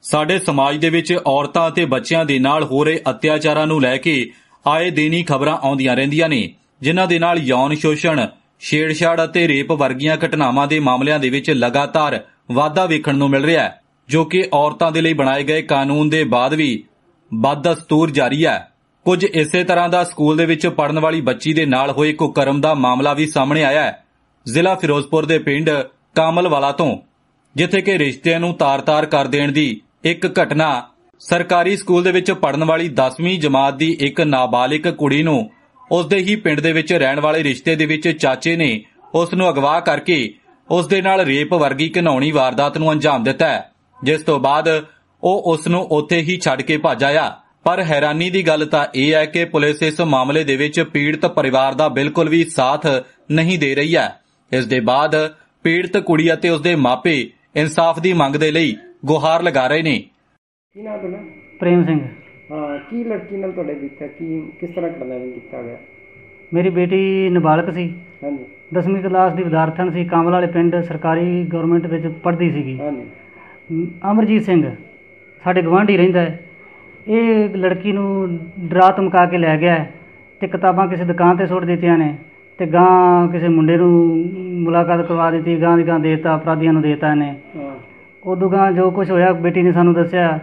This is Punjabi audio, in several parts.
ਸਾਡੇ ਸਮਾਜ ਦੇ ਵਿੱਚ ਔਰਤਾਂ ਅਤੇ ਬੱਚਿਆਂ ਦੇ ਨਾਲ ਹੋ ਰਹੇ ਅਤਿਆਚਾਰਾਂ ਨੂੰ ਲੈ ਕੇ ਆਏ ਦਿਨ ਹੀ ਖਬਰਾਂ ਆਉਂਦੀਆਂ ਰਹਿੰਦੀਆਂ ਨੇ, ਜਿਨ੍ਹਾਂ ਦੇ ਨਾਲ ਯੌਨ ਸ਼ੋਸ਼ਣ, ਛੇੜਛਾੜ ਅਤੇ ਰੇਪ ਵਰਗੀਆਂ ਘਟਨਾਵਾਂ ਦੇ ਮਾਮਲਿਆਂ ਦੇ ਵਿੱਚ ਲਗਾਤਾਰ ਵਾਧਾ ਵੇਖਣ ਨੂੰ ਮਿਲ ਰਿਹਾ ਹੈ, ਜੋ ਕਿ ਔਰਤਾਂ ਦੇ ਲਈ ਬਣਾਏ ਗਏ ਕਾਨੂੰਨ ਦੇ ਬਾਅਦ ਵੀ ਬਦਦਸਤੂਰ ਜਾਰੀ ਹੈ। ਕੁਝ ਇਸੇ ਤਰ੍ਹਾਂ ਦਾ ਸਕੂਲ ਦੇ ਵਿੱਚ ਪੜ੍ਹਨ ਵਾਲੀ ਬੱਚੀ ਦੇ ਨਾਲ ਹੋਏ ਕੁਕਰਮ ਦਾ ਮਾਮਲਾ ਵੀ ਸਾਹਮਣੇ ਆਇਆ ਹੈ, ਜ਼ਿਲ੍ਹਾ ਫਿਰੋਜ਼ਪੁਰ ਦੇ ਪਿੰਡ ਕਾਮਲਵਾਲਾ ਤੋਂ, ਜਿੱਥੇ ਕਿ ਰਿਸ਼ਤਿਆਂ ਨੂੰ ਤਾਰ-ਤਾਰ ਕਰ ਦੇਣ ਦੀ ਇੱਕ ਘਟਨਾ ਸਰਕਾਰੀ ਸਕੂਲ ਦੇ ਵਿੱਚ ਪੜ੍ਹਨ ਵਾਲੀ 10ਵੀਂ ਜਮਾਤ ਦੀ ਇੱਕ ਨਾਬਾਲਿਗ ਕੁੜੀ ਨੂੰ ਉਸ ਦੇ ਹੀ ਪਿੰਡ ਦੇ ਵਿੱਚ ਰਹਿਣ ਵਾਲੇ ਰਿਸ਼ਤੇ ਦੇ ਵਿੱਚ ਚਾਚੇ ਨੇ ਉਸ ਨੂੰ ਅਗਵਾ ਕਰਕੇ ਉਸ ਦੇ ਨਾਲ ਰੇਪ ਵਰਗੀ ਘਿਨਾਉਣੀ ਵਾਰਦਾਤ ਨੂੰ ਅੰਜਾਮ ਦਿੱਤਾ ਹੈ, ਜਿਸ ਤੋਂ ਬਾਅਦ ਉਹ ਉਸ ਨੂੰ ਉੱਥੇ ਹੀ ਛੱਡ ਕੇ ਭੱਜ ਆਇਆ। ਪਰ ਹੈਰਾਨੀ ਦੀ ਗੱਲ ਤਾਂ ਇਹ ਹੈ ਕਿ ਪੁਲਿਸ ਇਸ ਮਾਮਲੇ ਦੇ ਵਿੱਚ ਪੀੜਤ ਪਰਿਵਾਰ ਦਾ ਬਿਲਕੁਲ ਵੀ ਸਾਥ ਨਹੀਂ ਦੇ ਰਹੀ ਹੈ। ਇਸ ਦੇ ਬਾਅਦ ਪੀੜਤ ਕੁੜੀ ਅਤੇ ਉਸ ਦੇ ਮਾਪੇ ਇਨਸਾਫ ਦੀ ਮੰਗ ਦੇ ਲਈ ਗੁਹਾਰ ਲਗਾ ਰਹੇ ਨੇ। ਕੀ ਨਾਮ ਤੁਹਾਡਾ? ਪ੍ਰੇਮ ਸਿੰਘ। ਕੀ ਲੜਕੀ ਨਾਲ ਤੁਹਾਡੇ ਬੀਤਿਆ, ਕਿਸ ਤਰ੍ਹਾਂ ਘਟਨਾ ਕੀਤਾ ਗਿਆ? ਮੇਰੀ ਬੇਟੀ ਨਾਬਾਲਗ ਸੀ। ਹਾਂਜੀ। 10ਵੀਂ ਕਲਾਸ ਦੀ ਵਿਦਿਆਰਥਣ ਸੀ। ਕਾਮਲ ਵਾਲੇ ਪਿੰਡ ਸਰਕਾਰੀ ਗਵਰਨਮੈਂਟ ਵਿੱਚ ਪੜ੍ਹਦੀ ਸੀਗੀ। ਹਾਂਜੀ। ਅਮਰਜੀਤ ਸਿੰਘ ਸਾਡੇ ਗੁਆਂਢੀ ਰਹਿੰਦਾ ਹੈ। ਇਹ ਲੜਕੀ ਨੂੰ ਡਰਾ ਧਮਕਾ ਕੇ ਲੈ ਗਿਆ ਅਤੇ ਕਿਤਾਬਾਂ ਕਿਸੇ ਦੁਕਾਨ 'ਤੇ ਸੁੱਟ ਦਿੱਤੀਆਂ ਨੇ ਅਤੇ ਗਾਂ ਕਿਸੇ ਮੁੰਡੇ ਨੂੰ ਮੁਲਾਕਾਤ ਕਰਵਾ ਦਿੱਤੀ। ਗਾਂ ਦੀ ਗਾਂ ਦੇ ਦਿੱਤਾ, ਅਪਰਾਧੀਆਂ ਨੂੰ ਦੇ ਦਿੱਤਾ ਇਹਨੇ। ਉਦੋਂ ਗਾਂ ਜੋ ਕੁਛ ਹੋਇਆ ਬੇਟੀ ਨੇ ਸਾਨੂੰ ਦੱਸਿਆ।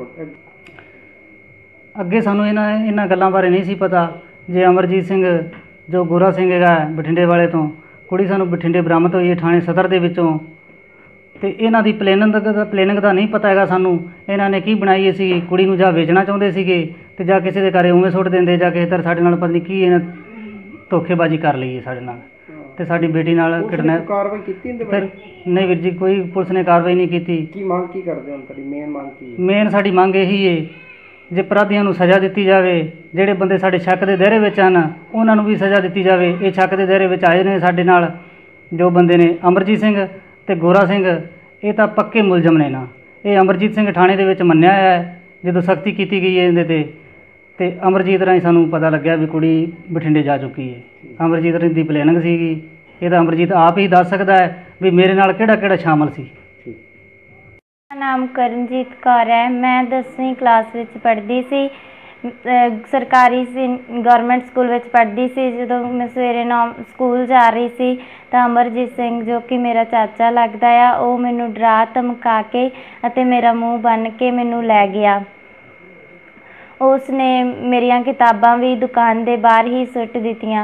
ਅੱਗੇ ਸਾਨੂੰ ਇਹਨਾਂ ਗੱਲਾਂ ਬਾਰੇ ਨਹੀਂ ਸੀ ਪਤਾ। ਜੇ ਅਮਰਜੀਤ ਸਿੰਘ ਜੋ ਗੋਰਾ ਸਿੰਘ ਹੈਗਾ ਬਠਿੰਡੇ ਵਾਲੇ ਤੋਂ, ਕੁੜੀ ਸਾਨੂੰ ਬਠਿੰਡੇ ਬਰਾਮਦ ਹੋਈ ਹੈ ਥਾਣੇ ਸਦਰ ਦੇ ਵਿੱਚੋਂ। ਅਤੇ ਇਹਨਾਂ ਦੀ ਪਲੈਨਿੰਗ ਦਾ ਨਹੀਂ ਪਤਾ ਹੈਗਾ ਸਾਨੂੰ। ਇਹਨਾਂ ਨੇ ਕੀ ਬਣਾਈ ਸੀ, ਕੁੜੀ ਨੂੰ ਜਾਂ ਵੇਚਣਾ ਚਾਹੁੰਦੇ ਸੀਗੇ ਅਤੇ ਜਾਂ ਕਿਸੇ ਦੇ ਘਰੇ ਉਵੇਂ ਸੁੱਟ ਦਿੰਦੇ, ਜਾਂ ਕਿਸੇ ਤਰ੍ਹਾਂ ਸਾਡੇ ਨਾਲ ਪਤਾ ਨਹੀਂ ਕੀ ਇਹਨਾਂ ਧੋਖੇਬਾਜ਼ੀ ਕਰ ਲਈ ਹੈ ਸਾਡੇ ਨਾਲ ਅਤੇ ਸਾਡੀ ਬੇਟੀ ਨਾਲ ਕਿਡਨੈਪ। ਕਾਰਵਾਈ ਕੀਤੀ ਫਿਰ ਨਹੀਂ ਵੀਰ ਜੀ, ਕੋਈ ਪੁਲਿਸ ਨੇ ਕਾਰਵਾਈ ਨਹੀਂ ਕੀਤੀ। ਕੀ ਮੰਗ ਕੀ ਕਰਦੇ ਹੋ? ਤੁਹਾਡੀ ਮੇਨ ਮੰਗ ਕੀ? ਮੇਨ ਸਾਡੀ ਮੰਗ ਇਹੀ ਹੈ, ਜੇ ਅਪਰਾਧੀਆਂ ਨੂੰ ਸਜ਼ਾ ਦਿੱਤੀ ਜਾਵੇ। ਜਿਹੜੇ ਬੰਦੇ ਸਾਡੇ ਸ਼ੱਕ ਦੇ ਦਾਇਰੇ ਵਿੱਚ ਹਨ ਉਹਨਾਂ ਨੂੰ ਵੀ ਸਜ਼ਾ ਦਿੱਤੀ ਜਾਵੇ। ਇਹ ਸ਼ੱਕ ਦੇ ਦਾਇਰੇ ਵਿੱਚ ਆਏ ਨੇ ਸਾਡੇ ਨਾਲ ਜੋ ਬੰਦੇ ਨੇ ਅਮਰਜੀਤ ਸਿੰਘ ਅਤੇ ਗੋਰਾ ਸਿੰਘ, ਇਹ ਤਾਂ ਪੱਕੇ ਮੁਲਜ਼ਮ ਨੇ ਨਾ। ਇਹ ਅਮਰਜੀਤ ਸਿੰਘ ਥਾਣੇ ਦੇ ਵਿੱਚ ਮੰਨਿਆ ਹੋਇਆ ਹੈ ਜਦੋਂ ਸਖਤੀ ਕੀਤੀ ਗਈ ਹੈ ਇਹਦੇ 'ਤੇ। ਅਤੇ ਅਮਰਜੀਤ ਰਾਹੀਂ ਸਾਨੂੰ ਪਤਾ ਲੱਗਿਆ ਵੀ ਕੁੜੀ ਬਠਿੰਡੇ ਜਾ ਚੁੱਕੀ ਹੈ। ਅਮਰਜੀਤ ਦੀ ਪਲੈਨਿੰਗ ਸੀਗੀ। ਇਹ ਤਾਂ ਅਮਰਜੀਤ ਆਪ ਹੀ ਦੱਸ ਸਕਦਾ ਹੈ ਵੀ ਮੇਰੇ ਨਾਲ ਕਿਹੜਾ ਕਿਹੜਾ ਸ਼ਾਮਲ ਸੀ। ਮੇਰਾ ਨਾਮ ਕਰਨਜੀਤ ਕੌਰ ਹੈ। ਮੈਂ 10ਵੀਂ ਕਲਾਸ ਵਿੱਚ ਪੜ੍ਹਦੀ ਸੀ। ਸਰਕਾਰੀ ਗੌਰਮੈਂਟ ਸਕੂਲ ਵਿੱਚ ਪੜ੍ਹਦੀ ਸੀ। ਜਦੋਂ ਮੈਂ ਸਵੇਰੇ ਸਕੂਲ ਜਾ ਰਹੀ ਸੀ ਤਾਂ ਅਮਰਜੀਤ ਸਿੰਘ ਜੋ ਕਿ ਮੇਰਾ ਚਾਚਾ ਲੱਗਦਾ ਆ, ਉਹ ਮੈਨੂੰ ਡਰਾ ਧਮਕਾ ਕੇ ਅਤੇ ਮੇਰਾ ਮੂੰਹ ਬੰਨ੍ਹ ਕੇ ਮੈਨੂੰ ਲੈ ਗਿਆ। ਉਸ ਨੇ ਮੇਰੀਆਂ ਕਿਤਾਬਾਂ ਵੀ ਦੁਕਾਨ ਦੇ ਬਾਹਰ ਹੀ ਸੁੱਟ ਦਿੱਤੀਆਂ।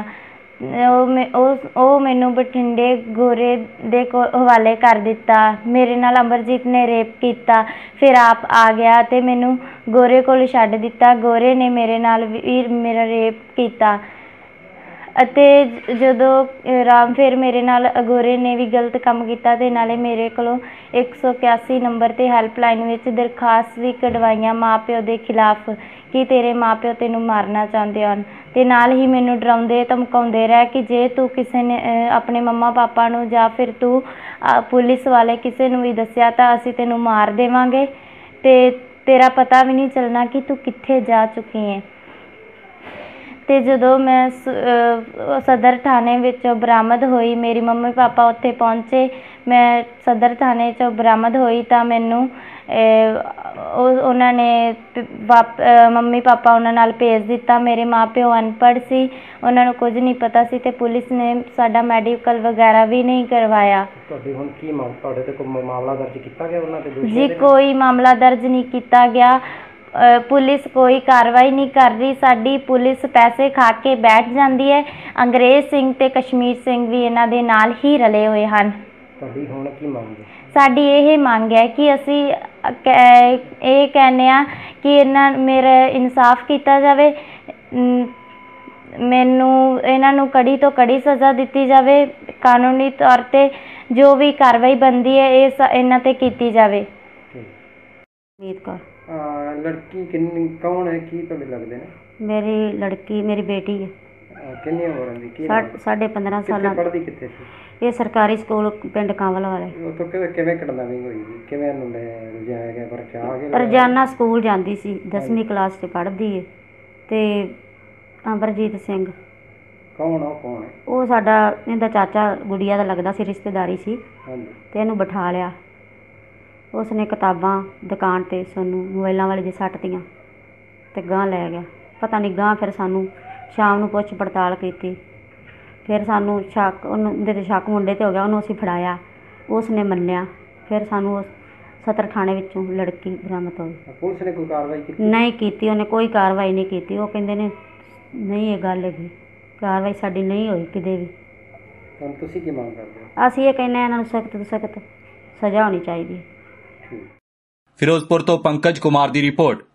ਉਹ ਮੈਨੂੰ ਬਠਿੰਡੇ ਗੋਰੇ ਦੇ ਹਵਾਲੇ ਕਰ ਦਿੱਤਾ। ਮੇਰੇ ਨਾਲ ਅਮਰਜੀਤ ਨੇ ਰੇਪ ਕੀਤਾ। ਫਿਰ ਆਪ ਆ ਗਿਆ ਅਤੇ ਮੈਨੂੰ ਗੋਰੇ ਕੋਲ ਛੱਡ ਦਿੱਤਾ। ਗੋਰੇ ਨੇ ਮੇਰੇ ਨਾਲ ਵੀ ਮੇਰਾ ਰੇਪ ਕੀਤਾ ਅਤੇ ਜਦੋਂ ਫਿਰ ਮੇਰੇ ਨਾਲ ਗੋਰੇ ਨੇ ਵੀ ਗਲਤ ਕੰਮ ਕੀਤਾ ਅਤੇ ਨਾਲੇ ਮੇਰੇ ਕੋਲੋਂ 181 ਨੰਬਰ 'ਤੇ ਹੈਲਪਲਾਈਨ ਵਿੱਚ ਦਰਖਾਸਤ ਵੀ ਕਢਵਾਈਆਂ ਮਾਂ ਪਿਓ ਦੇ ਖਿਲਾਫ ਕਿ ਤੇਰੇ ਮਾਂ ਪਿਓ ਤੈਨੂੰ ਮਾਰਨਾ ਚਾਹੁੰਦੇ ਹਨ। ਅਤੇ ਨਾਲ ਹੀ ਮੈਨੂੰ ਡਰਾਉਂਦੇ ਧਮਕਾਉਂਦੇ ਰਹੇ ਕਿ ਜੇ ਤੂੰ ਕਿਸੇ ਨੇ ਆਪਣੇ ਮੰਮਾ ਪਾਪਾ ਨੂੰ ਜਾਂ ਫਿਰ ਤੂੰ ਪੁਲਿਸ ਵਾਲੇ ਕਿਸੇ ਨੂੰ ਵੀ ਦੱਸਿਆ ਤਾਂ ਅਸੀਂ ਤੈਨੂੰ ਮਾਰ ਦੇਵਾਂਗੇ ਅਤੇ ਤੇਰਾ ਪਤਾ ਵੀ ਨਹੀਂ ਚੱਲਣਾ ਕਿ ਤੂੰ ਕਿੱਥੇ ਜਾ ਚੁੱਕੀ ਹੈ। ਅਤੇ ਜਦੋਂ ਮੈਂ ਸਦਰ ਥਾਣੇ ਵਿੱਚੋਂ ਬਰਾਮਦ ਹੋਈ, ਮੇਰੀ ਮੰਮੀ ਪਾਪਾ ਉੱਥੇ ਪਹੁੰਚੇ, ਮੈਂ ਸਦਰ ਥਾਣੇ 'ਚੋਂ ਬਰਾਮਦ ਹੋਈ ਤਾਂ ਮੈਨੂੰ ਉਹਨਾਂ ਨੇ ਮੰਮੀ ਪਾਪਾ ਉਹਨਾਂ ਨਾਲ ਭੇਜ ਦਿੱਤਾ। ਮੇਰੇ ਮਾਂ ਪਿਓ ਅਨਪੜ੍ਹ ਸੀ, ਉਹਨਾਂ ਨੂੰ ਕੁਝ ਨਹੀਂ ਪਤਾ ਸੀ ਅਤੇ ਪੁਲਿਸ ਨੇ ਸਾਡਾ ਮੈਡੀਕਲ ਵਗੈਰਾ ਵੀ ਨਹੀਂ ਕਰਵਾਇਆ। ਤੁਹਾਡੀ ਹੁਣ ਕੀ ਮੰਗ? ਤੁਹਾਡੇ 'ਤੇ ਕੋਈ ਮਾਮਲਾ ਦਰਜ ਕੀਤਾ ਗਿਆ ਉਹਨਾਂ 'ਤੇ? ਜੀ ਕੋਈ ਮਾਮਲਾ ਦਰਜ ਨਹੀਂ ਕੀਤਾ ਗਿਆ। ਪੁਲਿਸ ਕੋਈ ਕਾਰਵਾਈ ਨਹੀਂ ਕਰ ਰਹੀ। ਸਾਡੀ ਪੁਲਿਸ ਪੈਸੇ ਖਾ ਕੇ ਬੈਠ ਜਾਂਦੀ ਹੈ। ਅੰਗਰੇਜ਼ ਸਿੰਘ ਅਤੇ ਕਸ਼ਮੀਰ ਸਿੰਘ ਵੀ ਇਹਨਾਂ ਦੇ ਨਾਲ ਹੀ ਰਲੇ ਹੋਏ ਹਨ। ਤੁਹਾਡੀ ਹੁਣ ਕੀ ਮੰਗ ਹੈ? ਸਾਡੀ ਇਹ ਮੰਗ ਹੈ ਕਿ ਅਸੀਂ ਇਹ ਕਹਿੰਦੇ ਹਾਂ ਕਿ ਮੇਰਾ ਇਨਸਾਫ ਕੀਤਾ ਜਾਵੇ। ਇਹਨਾਂ ਨੂੰ ਕੜੀ ਤੋਂ ਕੜੀ ਸਜ਼ਾ ਦਿੱਤੀ ਜਾਵੇ। ਕਾਨੂੰਨੀ ਤੌਰ 'ਤੇ ਜੋ ਵੀ ਕਾਰਵਾਈ ਬਣਦੀ ਹੈ ਇਹ ਇਹਨਾਂ 'ਤੇ ਕੀਤੀ ਜਾਵੇ। ਮੀਤ ਕੌਰ। ਲੜਕੀ ਕੌਣ ਹੈ? ਕੀ ਤੁਹਾਡੇ ਲੱਗਦੇ ਨੇ? ਮੇਰੀ ਬੇਟੀ ਹੈ। ਕਿੰਨੀ ਉਮਰ ਦੀ? 15.5 ਸਾਲਾਂ। ਪੜ੍ਹਦੀ ਕਿੱਥੇ ਸੀ? ਇਹ ਸਰਕਾਰੀ ਸਕੂਲ ਪਿੰਡ ਕਾਂਵਲ ਵਾਲੇ। ਉੱਥੋਂ ਕਿਵੇਂ ਕਿਡਨੈਪਿੰਗ ਹੋਈ? ਕਿਵੇਂ ਰੁਝਾਇਆ ਗਿਆ? ਪਰਚਾ ਆ ਗਿਆ? ਰੋਜ਼ਾਨਾ ਸਕੂਲ ਜਾਂਦੀ ਸੀ। 10ਵੀਂ ਕਲਾਸ 'ਚ ਪੜ੍ਹਦੀ ਹੈ। ਅਤੇ ਅਮਰਜੀਤ ਸਿੰਘ ਕੌਣ ਆ? ਕੌਣ ਹੈ ਉਹ? ਇਹਦਾ ਚਾਚਾ ਗੁੜੀਆ ਦਾ ਲੱਗਦਾ ਸੀ, ਰਿਸ਼ਤੇਦਾਰੀ ਸੀ। ਅਤੇ ਇਹਨੂੰ ਬਿਠਾ ਲਿਆ। ਉਸਨੇ ਕਿਤਾਬਾਂ ਦੁਕਾਨ 'ਤੇ ਸਾਨੂੰ ਮੋਬਾਈਲਾਂ ਵਾਲੀ ਦੇ ਸੱਟ ਤੀਆਂ ਤੇ ਗਾਂਹ ਲੈ ਗਿਆ। ਪਤਾ ਨਹੀਂ ਗਾਂਹ ਫਿਰ ਸਾਨੂੰ ਸ਼ਾਮ ਨੂੰ ਪੁੱਛ ਪੜਤਾਲ ਕੀਤੀ। ਫਿਰ ਸਾਨੂੰ ਸ਼ੱਕ ਉਹਦੇ 'ਤੇ ਸ਼ੱਕ ਮੁੰਡੇ 'ਤੇ ਹੋ ਗਿਆ। ਉਹਨੂੰ ਅਸੀਂ ਫੜਾਇਆ, ਉਸਨੇ ਮੰਨਿਆ। ਫਿਰ ਸਾਨੂੰ ਉਸ ਸਦਰ ਥਾਣੇ ਵਿੱਚੋਂ ਲੜਕੀ ਬਰਾਮਦ ਹੋਈ। ਪੁਲਿਸ ਨੇ ਕੋਈ ਕਾਰਵਾਈ ਕੀਤੀ? ਨਹੀਂ ਕੀਤੀ, ਉਹਨੇ ਕੋਈ ਕਾਰਵਾਈ ਨਹੀਂ ਕੀਤੀ। ਉਹ ਕਹਿੰਦੇ ਨੇ ਨਹੀਂ ਇਹ ਗੱਲ ਹੈਗੀ, ਕਾਰਵਾਈ ਸਾਡੀ ਨਹੀਂ ਹੋਈ ਕਿਤੇ ਵੀ। ਹੁਣ ਤੁਸੀਂ ਕੀ ਮੰਗ ਕਰਦੇ ਹੋ? ਅਸੀਂ ਇਹ ਕਹਿੰਦੇ ਹਾਂ ਇਹਨਾਂ ਨੂੰ ਸਖਤ ਤੋਂ ਸਖਤ ਸਜ਼ਾ ਹੋਣੀ ਚਾਹੀਦੀ ਹੈ। ਠੀਕ। ਫਿਰੋਜ਼ਪੁਰ ਤੋਂ ਪੰਕਜ ਕੁਮਾਰ ਦੀ ਰਿਪੋਰਟ।